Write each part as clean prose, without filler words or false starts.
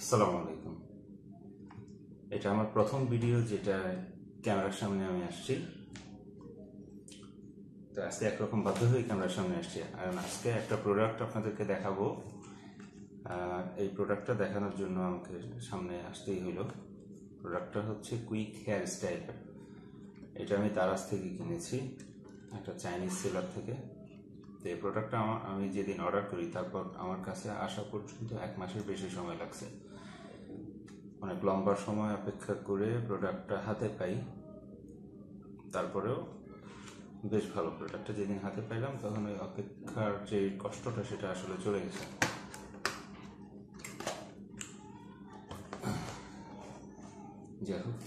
আসসালামু আলাইকুম। এটা আমার প্রথম ভিডিও যেটা ক্যামেরার সামনে আমি আসছি। তো আজকে একরকম বাধ্য হয়ে ক্যামেরার সামনে আসছি, আর আজকে একটা প্রোডাক্ট আপনাদেরকে দেখাবো। এই প্রোডাক্টটা দেখানোর জন্য আমাকে সামনে আসতেই হলো। প্রোডাক্টটা হচ্ছে কুইক হেয়ার স্টাইলার। এটা আমি দারাজ থেকে কিনেছি, একটা চাইনিজ সেলার থেকে। তো এই প্রোডাক্টটা আমি যেদিন অর্ডার করি তারপর আমার কাছে আসা পর্যন্ত 1 মাসের বেশি সময় লাগছে। অনেক লম্বা সময় অপেক্ষা করে প্রোডাক্টটা হাতে পাই, তারপরেও বেশ ভালো। প্রোডাক্টটা যেদিন হাতে পাইলাম তখন ওই অপেক্ষার যে কষ্টটা সেটা আসলে চলে গেছে। যাই হোক,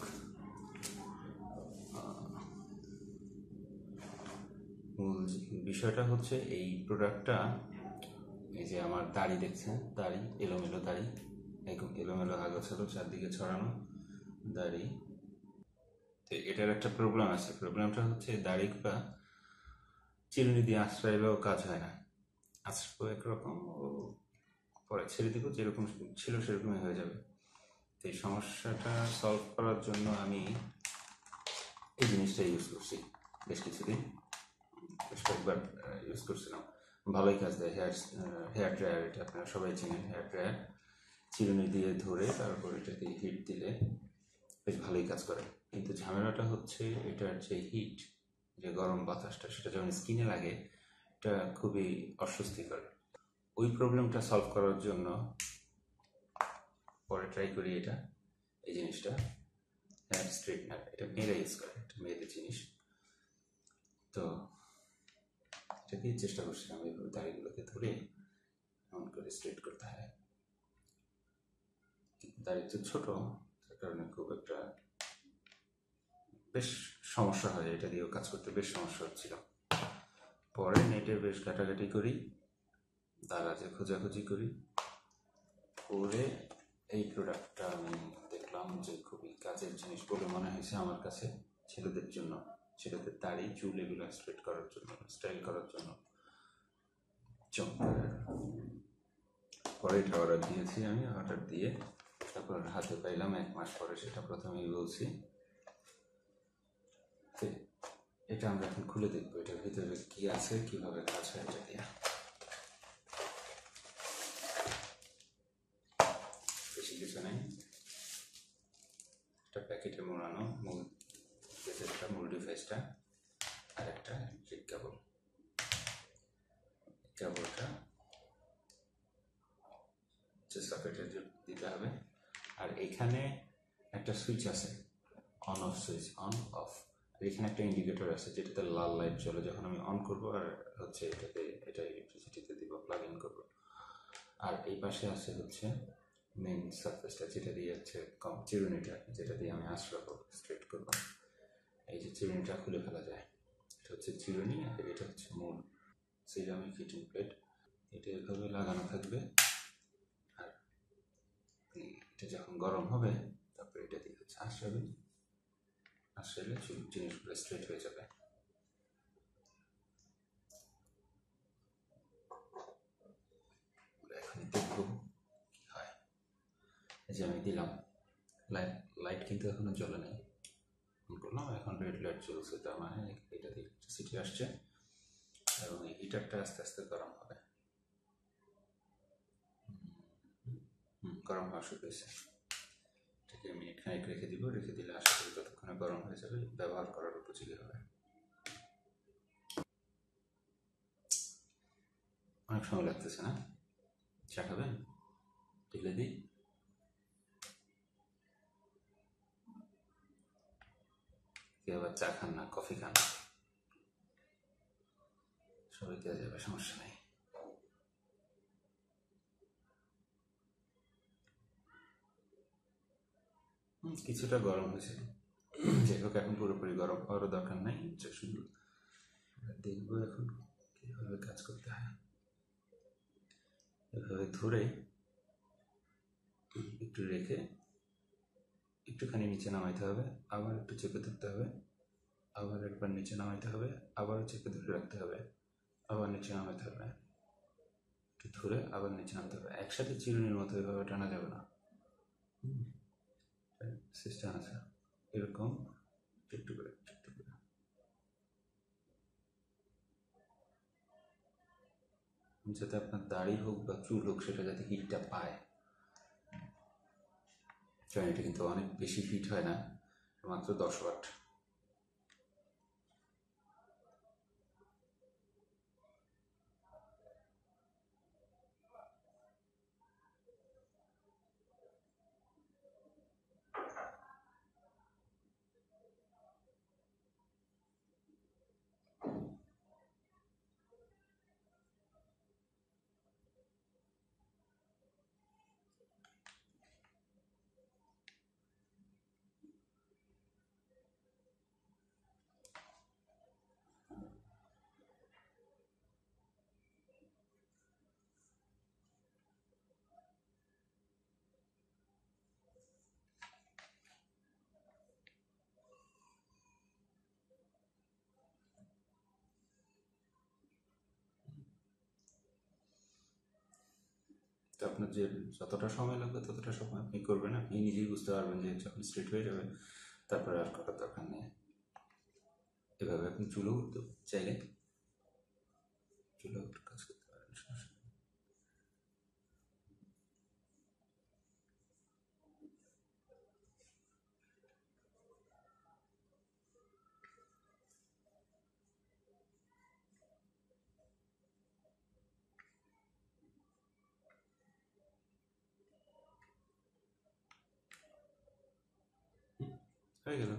মূল বিষয়টা হচ্ছে এই প্রোডাক্টটা, এই যে আমার দাড়ি দেখছেন, দাড়ি এলোমেলো, দাড়ি একদম এলোমেলো, আগাছালো চারদিকে ছড়ানো দাড়ি। তো এটার একটা প্রবলেম আছে। প্রবলেমটা হচ্ছে দাড়িটা চিরুনি দিয়ে আশ্রয়লেও কাজ হয় না। আশ্রয় একরকম, পরে ছেড়ে দিব, যেরকম ছিল সেরকমই হয়ে যাবে। তো এই সমস্যাটা সলভ করার জন্য আমি এই জিনিসটা ইউজ করছি বেশ কিছুদিন, বেশ কয়েকবার ইউজ করছিলাম। ভালোই কাজ দেয়। হেয়ার ড্রায়ার, এটা আপনারা সবাই চিনেন। হেয়ার ড্রায়ার চিরুনি দিয়ে ধরে তারপর এটাকে হিট দিলে বেশ ভালোই কাজ করে। কিন্তু ঝামেলাটা হচ্ছে এটার যে হিট, যে গরম বাতাসটা, সেটা যখন স্কিনে লাগে এটা খুবই অস্বস্তিকর। ওই প্রবলেমটা সলভ করার জন্য পরে ট্রাই করি এটা, এই জিনিসটা হেয়ার স্ট্রেটনার। এটা মেয়েরা ইউজ করে, এটা মেয়েদের জিনিস। তো এটাকে চেষ্টা করছিলাম এইভাবে দাড়িগুলোকে ধরে এমন করে স্ট্রেট করতে হয়। দাড়ি তো ছোট, তার কারণে খুব একটা বেশ সমস্যা হয়, এটা দিয়েও কাজ করতে বেশ সমস্যা হচ্ছিল। পরে নেটে বেশ ঘাটাঘাটি করি, দারাজে খোঁজাখুঁজি করি, করে এই প্রোডাক্টটা আমি দেখলাম যে খুবই কাজের জিনিস বলে মনে হয়েছে আমার কাছে। ছেলেদের জন্য, ছেলেদের দাড়ি চুল এগুলো স্ট্রেট করার জন্য, স্টাইল করার জন্য চমৎকার। পরে এটা অর্ডার দিয়েছি আমি। অর্ডার দিয়ে তারপর হাতে পাইলাম 1 মাস পরে, সেটা প্রথমেই বলছি। এটা আমরা এখন খুলে দেখবো এটার ভিতরে কি আছে, কিভাবে কাজ হয় এটা দিয়ে। বেশি কিছু নেই, একটা প্যাকেটে মোড়ানো মূল গেজেটটা, মূল ডিভাইসটা, আর একটা ইলেকট্রিক কেবল। কেবলটা সকেটে দিতে হবে। আর এখানে একটা সুইচ আছে, on off switch, on off. আর এখানে একটা ইন্ডিকেটর আছে যেটাতে লাল লাইট জ্বলে যখন আমি অন করবো, আর হচ্ছে এটা ইলেকট্রিসিটিতে দিব, প্লাগ ইন করবো। আর এই পাশে আছে হচ্ছে মেন সারফেসটা, যেটা দিয়ে হচ্ছে চিরুনিটা, যেটা দিয়ে আমি আঁচড়াবো, স্ট্রেট করবো। এই যে চিরুনিটা খুলে ফেলা যায়, এটা হচ্ছে চিরুনি, আর এটা হচ্ছে মূল সিরামিক হিটিং প্লেট। এটা এভাবে লাগানো থাকবে, আর এটা যখন গরম হবে তারপরে এটা দিয়ে হচ্ছে আঁচড়াবেন, আঁচড়ালে জিনিসগুলো স্ট্রেট হয়ে যাবে। এখন দেখবো কি হয়। এই যে আমি দিলাম, লাইট কিন্তু এখনো জ্বলে নেই। করলাম, এখন রেড লাইট জ্বলছে, তার মানে এটা দিয়ে ইলেকট্রিসিটি আসছে এবং এই হিটারটা আস্তে আস্তে গরম হবে। গরম হওয়া শুরু হয়েছে। এটাকে মিনিট খানিক রেখে দিব, রেখে দিলে আশা করি ততক্ষণে গরম হয়ে যাবে, ব্যবহার করার উপযোগী হবে। অনেক সময় লাগতেছে না? চা খাবেন? ঢেলে দিই। কেউ আবার চা খান না, কফি খান, সবাই দেওয়া যাবে, সমস্যা নেই। কিছুটা গরম হয়েছে, যাই হোক এখন পুরোপুরি গরম হওয়ারও দরকার নাই। শুধু দেখবো এখন কীভাবে কাজ করতে হয়। এভাবে ধরে একটু রেখে একটুখানি নিচে নামাইতে হবে, আবার একটু চেপে ধরতে হবে, আবার একবার নিচে নামাইতে হবে, আবারও চেপে ধরে রাখতে হবে, আবার নিচে নামাইতে হবে, একটু ধরে আবার নিচে নামতে হবে। একসাথে চিরুনির মতো এভাবে টানা যাবে না, সিস্টেম আছে এরকম একটু করে যাতে আপনার দাড়ি হোক বা চুল হোক সেটা যাতে হিটটা পায়, কারণ এটা কিন্তু অনেক বেশি হিট হয় না, মাত্র 10 ওয়াট। তো আপনার যে যতটা সময় লাগবে ততটা সময় আপনি করবেন, আপনি নিজেই বুঝতে পারবেন যে যখন স্ট্রেট হয়ে যাবে তারপরে আর করার দরকার নেই। এভাবে আপনি চুলও চাইলে চুলও কাজ করতে পারেন, সমস্যা নেই। হয়ে গেল।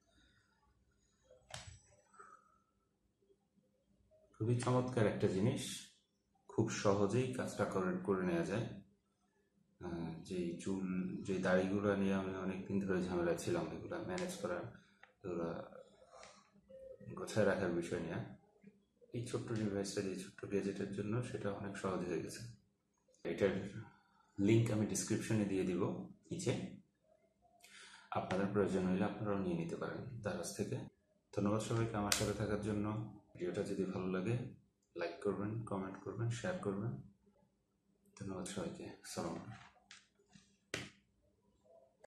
খুবই চমৎকার একটা জিনিস, খুব সহজেই কাজটা করে নেওয়া যায়। যে চুল, যে দাড়িগুলো নিয়ে আমি অনেকদিন ধরে ঝামেলা ছিলাম, এগুলো ম্যানেজ করার, এগুলো গোছায় রাখার বিষয় নিয়ে এই ছোট্ট ডিভাইসটা, যে ছোট্ট গ্যাজেটের জন্য সেটা অনেক সহজ হয়ে গেছে। এটার লিঙ্ক আমি ডিসক্রিপশনে দিয়ে দিব নিচে, আপনাদের প্রয়োজন হলে আপনারাও নিয়ে নিতে পারেন তার কাছ থেকে। ধন্যবাদ সবাইকে আমার সাথে থাকার জন্য। ভিডিওটা যদি ভালো লাগে লাইক করবেন, কমেন্ট করবেন, শেয়ার করবেন। ধন্যবাদ সবাইকে। সালাম।